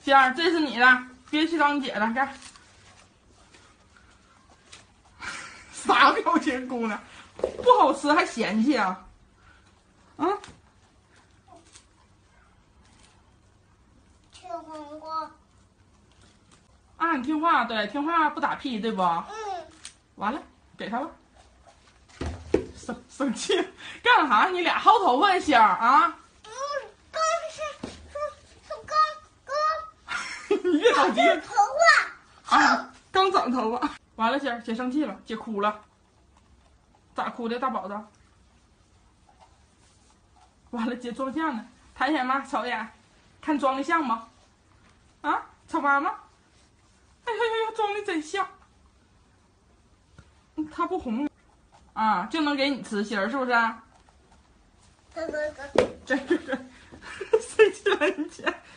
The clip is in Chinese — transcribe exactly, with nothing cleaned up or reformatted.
星儿，这是你的，别去找你姐了，看。啥表情，姑娘？不好吃还嫌弃啊？啊？ 吃黄瓜。 啊，你听话，对，听话不打屁，对不？ 嗯。 完了，给他吧。生生气干啥？你俩薅头发呀，星儿啊？ 嗯，刚是说说刚刚。 你别着急。 头发。 啊，刚长头发。完了，星儿，姐生气了，姐哭了。咋哭的，大宝子？完了，姐装像呢，抬眼吗？瞅一眼，看装的像吗？啊，瞅妈妈。哎呦呦呦，装的真像。他不红啊，就能给你吃心儿，是不是？ 哥哥哥。 这这这，生气了你姐。